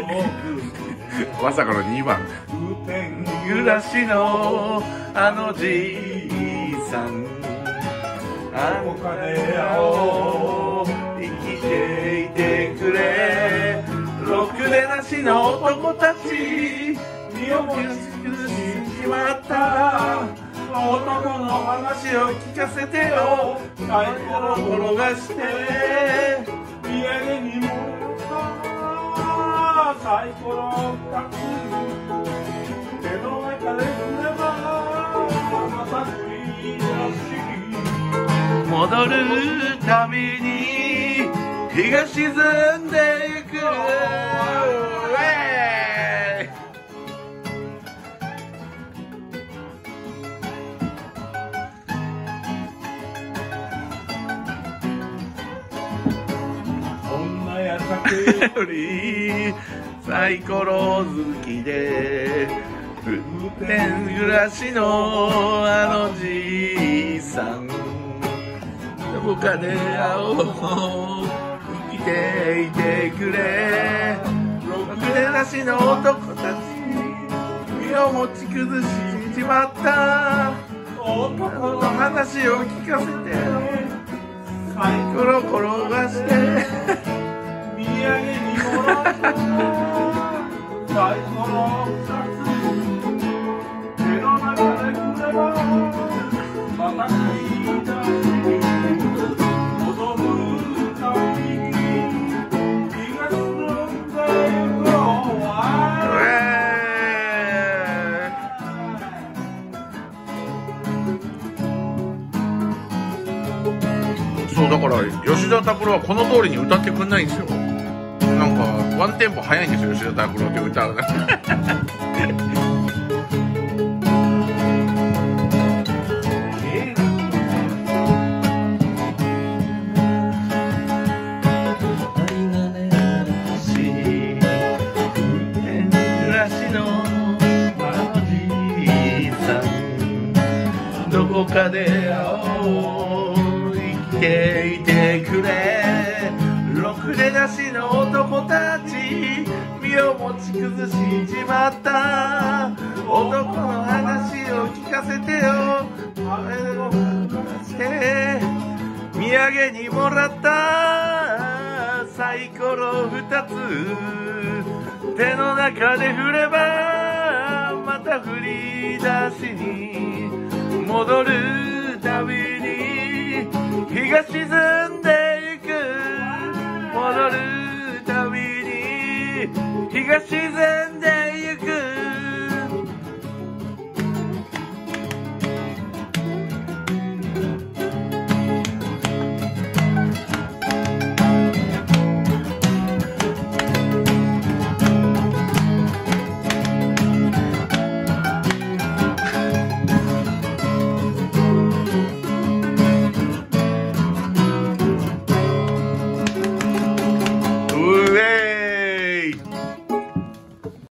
まさかの2番。暮らしのあのじいさん、あの金を生きていてくれ。ろくでなしの男たち、身を苦しまった男の話を聞かせてよ。サイコロ転がして土産にもらったサイコロ2つ手の中で振ればまた振り出し戻るたびに日が沈んでゆく。サイコロ好きで運転暮らしのあのじいさん、どこかで会おう生きていてくれ。ろくでなしの男たち身を持ち崩しちまった男の話を聞かせてサイコロ転がして土産にもらったサイコロ2つ手の中で振ればまた繰り出し戻るたびに日が沈んでゆく。そうだから吉田拓郎はこの通りに歌ってくんないんですよ。なんかワンテンポ早いんですよ、吉田拓郎って歌うの。どこかで会おう生きていてくれ。ろくでなしの男たち身を持ち崩しちまった男の話を聞かせてよ。土産にもらったサイコロ2つ手の中で振ればまた振り出しに戻るたびに日が沈んで